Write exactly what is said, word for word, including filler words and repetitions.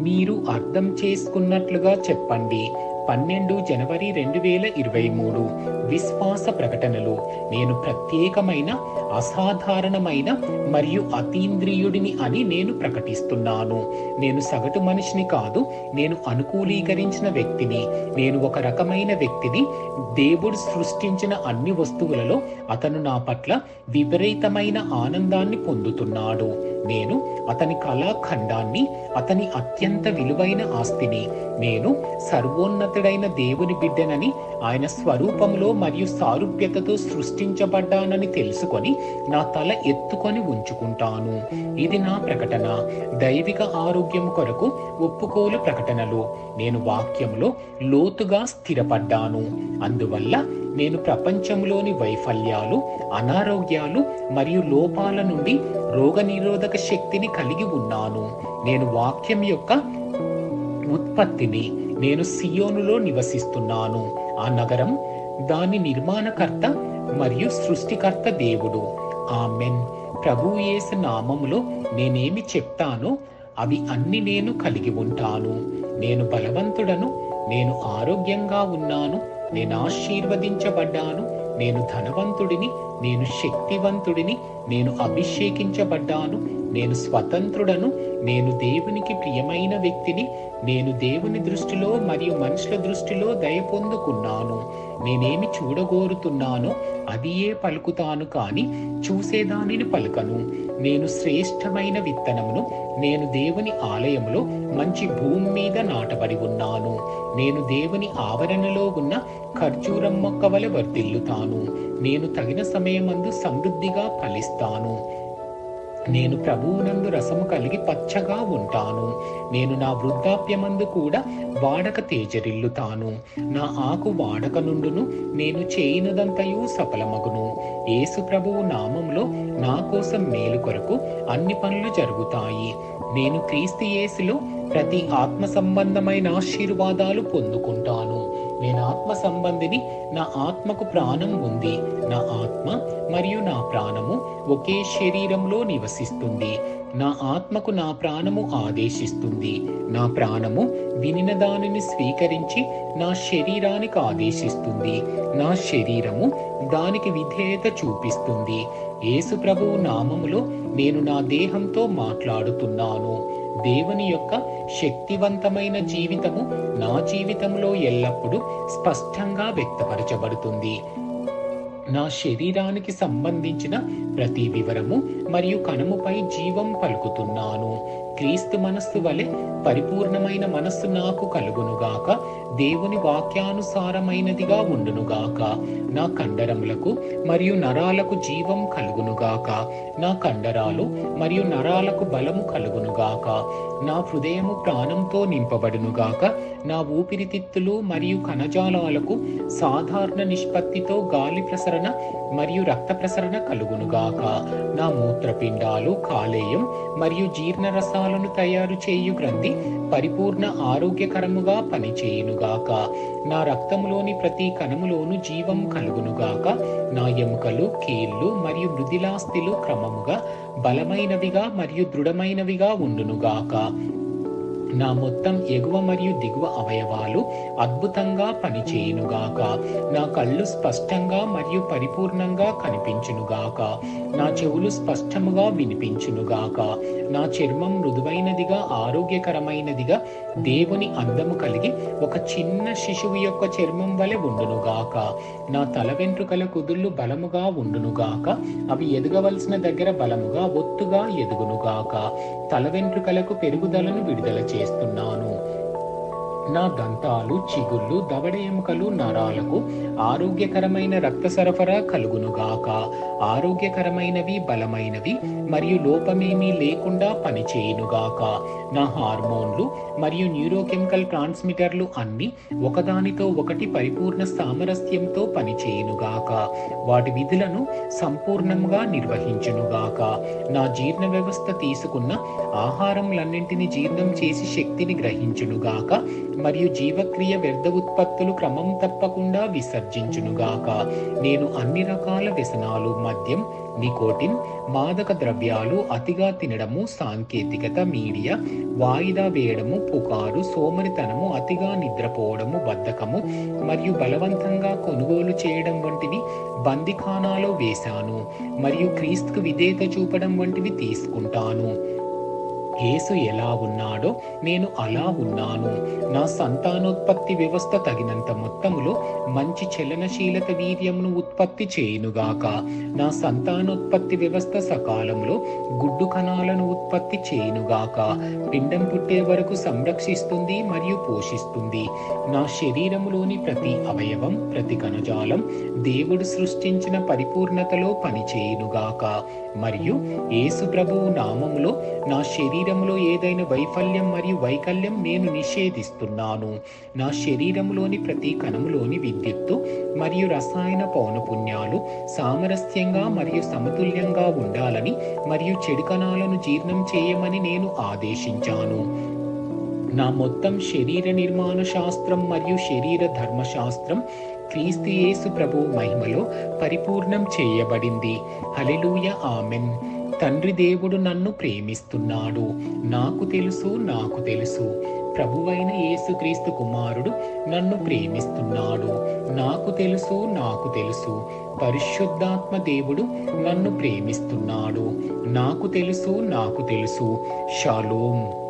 మీరు అర్థం చేసుకున్నట్లుగా చెప్పండి. పన్నెండు జనవరి రెండు వేల ఇరవై మూడు విశ్వాస ప్రకటనలు. నేను ప్రత్యేకమైన, అసాధారణమైన మరియు అతీంద్రియుడిని అని నేను ప్రకటిస్తున్నాను. నేను సగటు మనిషిని కాదు, నేను అనుకూలీకరించిన వ్యక్తిని. నేను ఒక రకమైన వ్యక్తిని. దేవుడు సృష్టించిన అన్ని వస్తువులలో అతను నా పట్ల విపరీతమైన ఆనందాన్ని పొందుతున్నాడు. నేను అతని కళాఖండాన్ని, అతని అత్యంత విలువైన ఆస్తిని. నేను సర్వోన్నతుడైన దేవుని బిడ్డనని, ఆయన స్వరూపంలో మరియు సారూప్యతతో సృష్టించబడ్డానని తెలుసుకొని నా తల ఎత్తుకొని ఉంచుకుంటాను. ఇది నా ప్రకటన. దైవిక ఆరోగ్యం కొరకు ఒప్పుకోలు ప్రకటనలు. నేను వాక్యంలో లోతుగా స్థిరపడ్డాను. అందువల్ల నేను ప్రపంచంలోని వైఫల్యాలు, అనారోగ్యాలు మరియు లోపాల నుండి రోగనిరోధక శక్తిని కలిగి ఉన్నాను. నేను వాక్యం యొక్క ఉత్పత్తిని. నేను సియోనులో నివసిస్తున్నాను. ఆ నగరం, దాని నిర్మాణకర్త మరియు సృష్టికర్త దేవుడు. ఆమెన్. ప్రభువు యేసు నామములో నేనేమి చెప్తానో అవి అన్ని నేను కలిగి ఉంటాను. నేను బలవంతుడను. నేను ఆరోగ్యంగా ఉన్నాను. నేను ఆశీర్వదించబడ్డాను. నేను ధనవంతుడిని. నేను శక్తివంతుడిని. నేను అభిషేకించబడ్డాను. నేను స్వతంత్రుడను. నేను దేవునికి ప్రియమైన వ్యక్తిని. నేను దేవుని దృష్టిలో మరియు మనుషుల దృష్టిలో దయ పొందుకున్నాను. నేనేమి చూడగోరుతున్నానో అదియే పలుకుతాను, కానీ చూసేదానిని పలుకను. నేను శ్రేష్టమైన విత్తనమును. నేను దేవుని ఆలయంలో మంచి భూమి మీద నాటబడి ఉన్నాను. నేను దేవుని ఆవరణలో ఉన్న ఖర్జూరం మొక్క వలె వర్ధిల్లుతాను. నేను తగిన సమయమందు సమృద్ధిగా ఫలిస్తాను. నేను ప్రభువునందు రసము కలిగి పచ్చగా ఉంటాను. నేను నా వృద్ధాప్యమందు కూడా వాడక తేజరిల్లుతాను. నా ఆకు వాడక నుండును. నేను చేయనదంతయు సఫలమగును. యేసు ప్రభువు నామంలో నా కోసం మేలు కొరకు అన్ని పనులు జరుగుతాయి. నేను క్రీస్తు యేసులో ప్రతి ఆత్మ సంబంధమైన ఆశీర్వాదాలు పొందుకుంటాను. నేను ఆత్మ సంబంధిని. నా ఆత్మకు ప్రాణం ఉంది. నా ఆత్మ మరియు నా ప్రాణము ఒకే శరీరంలో నివసిస్తుంది. నా ఆత్మకు నా ప్రాణము ఆదేశిస్తుంది. నా ప్రాణము వినిన దానిని స్వీకరించి నా శరీరానికి ఆదేశిస్తుంది. నా శరీరము దానికి విధేయత చూపిస్తుంది. యేసు ప్రభువు నామములో నేను నా దేహంతో మాట్లాడుతున్నాను. దేవుని యొక్క శక్తివంతమైన జీవితము నా జీవితంలో ఎల్లప్పుడూ స్పష్టంగా వ్యక్తపరచబడుతుంది. నా శరీరానికి సంబంధించిన ప్రతి వివరము మరియు కణముపై జీవం పలుకుతున్నాను. క్రీస్తు మనస్సు వలె పరిపూర్ణమైన మనస్సు నాకు కలుగునుగాక. దేవుని వాక్యానుసారమైనదిగా ఉండునుగాక. నా కండరములకు మరియు నరాలకు జీవం కలుగునుగాక. నా కండరాలు మరియు నరాలకు బలము కలుగునుగాక. నా హృదయము ప్రాణంతో నింపబడునుగాక. నా ఊపిరితిత్తులు మరియు కణజాలాలకు సాధారణ నిష్పత్తితో గాలి ప్రసరణ మరియు రక్త ప్రసరణ కలుగునుగాక. నా మూత్రపిండాలు, కాలేయం మరియు జీర్ణరసాలను తయారు చేయు గ్రంథి పరిపూర్ణ ఆరోగ్యకరముగా పనిచేయునుగాక. నా రక్తములోని ప్రతి కణములోను జీవం కలుగునుగాక. నా ఎముకలు, కీళ్ళు మరియు మృదిలాస్థిలు క్రమముగా బలమైనవిగా మరియు దృఢమైనవిగా ఉండునుగాక. నా మొత్తం ఎగువ మరియు దిగువ అవయవాలు అద్భుతంగా పనిచేయునుగాక. నా కళ్ళు స్పష్టంగా మరియు పరిపూర్ణంగా కనిపించునుగాక. నా చెవులు స్పష్టముగా వినిపించునుగాక. నా చర్మం మృదువైనదిగా, ఆరోగ్యకరమైనదిగా, దేవుని అందము కలిగి ఒక చిన్న శిశువు యొక్క చర్మం వలె ఉండునుగాక. నా తల వెంట్రుకల కుదుళ్ళు బలముగా ఉండునుగాక. అవి ఎదగవలసిన దగ్గర బలముగా, ఒత్తుగా ఎదుగునుగాక. తల వెంట్రుకలకు పెరుగుదలను విడుదల చేస్తున్నాను. నా దంతాలు, చిగుళ్ళు, దవడ ఎముకలు, నరాలకు ఆరోగ్యకరమైన రక్త సరఫరా కలుగునుగాక. ఆరోగ్యకరమైనవి, బలమైనవి మరియు లోపమేమీ లేకుండా పనిచేయునుగాక. నా హార్మోన్లు మరియు న్యూరోకెమికల్ ట్రాన్స్మిటర్లు అన్ని ఒకదానితో ఒకటి పరిపూర్ణ సామరస్యంతో పనిచేయునుగాక. వాటి విధులను సంపూర్ణంగా నిర్వహించునుగాక. నా జీర్ణ వ్యవస్థ తీసుకున్న ఆహారములన్నింటినీ జీర్ణం చేసి శక్తిని గ్రహించునుగాక మరియు జీవక్రియ వ్యర్థ ఉత్పత్తులు క్రమం తప్పకుండా విసర్జించునుగాక. నేను అన్ని రకాల వ్యసనాలు, మద్యం, నికోటిన్, మాదక ద్రవ్యాలు అతిగా తినడము, సాంకేతికత, మీడియా, వాయిదా వేయడము, పుకారు, సోమరితనము, అతిగా నిద్రపోవడము, బద్ధకము మరియు బలవంతంగా కొనుగోలు చేయడం వంటివి బందిఖానాలో వేశాను మరియు క్రీస్తుకు విధేయత చూపడం వంటివి తీసుకుంటాను. యేసు ఎలా ఉన్నాడో నేను అలా ఉన్నాను. నా సంతానోత్పత్తి వ్యవస్థ తగినంత మొత్తములో మంచి చలనశీలత వీర్యమును ఉత్పత్తి చేయునుగాక. నా సంతానోత్పత్తి వ్యవస్థ సకాలంలో గుడ్డు కణాలను ఉత్పత్తి చేయునుగాక. పిండం పుట్టే వరకు సంరక్షిస్తుంది మరియు పోషిస్తుంది. నా శరీరములోని ప్రతి అవయవం, ప్రతి కణజాలం దేవుడు సృష్టించిన పరిపూర్ణతలో పనిచేయునుగాక. మరియు యేసు ప్రభువు నామములో నా శరీరములో ఏదైనా వైఫల్యం మరియు వైకల్యం నేను నిషేధిస్తున్నాను. నా శరీరములోని ప్రతి కణములోని విద్యుత్తు మరియు రసాయన పౌనపుణ్యాలు సామరస్యంగా మరియు సమతుల్యంగా ఉండాలని మరియు చెడు కణాలను జీర్ణం చేయమని నేను ఆదేశించాను. నా మొత్తం శరీర నిర్మాణ శాస్త్రం మరియు శరీర ధర్మశాస్త్రం క్రీస్తు యేసు ప్రభువు మహిమలో పరిపూర్ణం చేయబడింది. Hallelujah, amen. తండ్రి దేవుడు నన్ను ప్రేమిస్తున్నాడు. నాకు తెలుసు నాకు తెలుసు ప్రభువైన యేసుక్రీస్తు కుమారుడు నన్ను ప్రేమిస్తున్నాడు. నాకు తెలుసు నాకు తెలుసు పరిశుద్ధాత్మ దేవుడు నన్ను ప్రేమిస్తున్నాడు. నాకు తెలుసు నాకు తెలుసు. షాలోమ్.